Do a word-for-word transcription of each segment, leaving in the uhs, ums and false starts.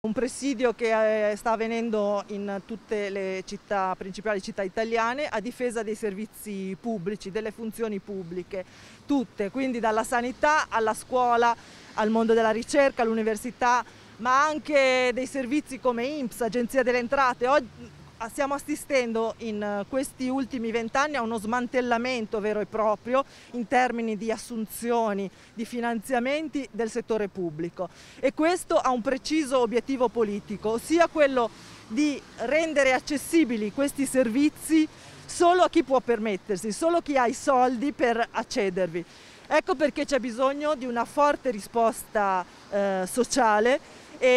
Un presidio che eh, sta avvenendo in tutte le città, principali città italiane a difesa dei servizi pubblici, delle funzioni pubbliche, tutte, quindi dalla sanità alla scuola, al mondo della ricerca, all'università, ma anche dei servizi come I N P S, Agenzia delle Entrate. Oggi stiamo assistendo in questi ultimi vent'anni a uno smantellamento vero e proprio in termini di assunzioni, di finanziamenti del settore pubblico, e questo ha un preciso obiettivo politico, ossia quello di rendere accessibili questi servizi solo a chi può permettersi, solo chi ha i soldi per accedervi. Ecco perché c'è bisogno di una forte risposta eh, sociale.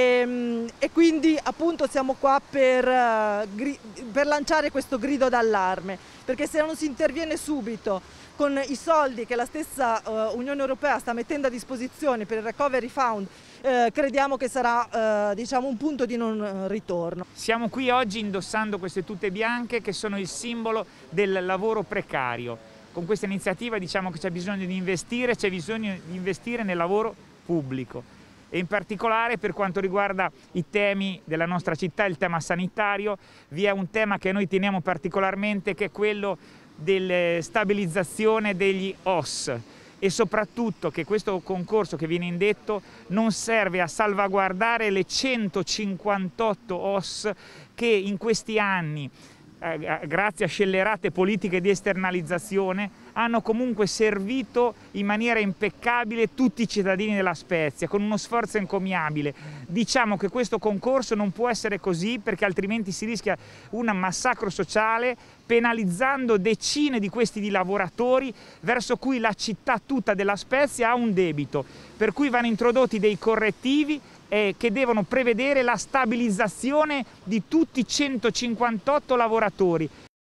E, e quindi appunto siamo qua per, uh, per lanciare questo grido d'allarme, perché se non si interviene subito con i soldi che la stessa uh, Unione Europea sta mettendo a disposizione per il Recovery Fund, uh, crediamo che sarà uh, diciamo un punto di non ritorno. Siamo qui oggi indossando queste tute bianche che sono il simbolo del lavoro precario. Con questa iniziativa diciamo che c'è bisogno di investire, c'è bisogno di investire nel lavoro pubblico. E in particolare per quanto riguarda i temi della nostra città, il tema sanitario, vi è un tema che noi teniamo particolarmente, che è quello della stabilizzazione degli O S, e soprattutto che questo concorso che viene indetto non serve a salvaguardare le centocinquantotto O S che in questi anni, eh, grazie a scellerate politiche di esternalizzazione, hanno comunque servito in maniera impeccabile tutti i cittadini della Spezia, con uno sforzo encomiabile. Diciamo che questo concorso non può essere così, perché altrimenti si rischia un massacro sociale, penalizzando decine di questi di lavoratori verso cui la città tutta della Spezia ha un debito, per cui vanno introdotti dei correttivi eh, che devono prevedere la stabilizzazione di tutti i centocinquantotto lavoratori.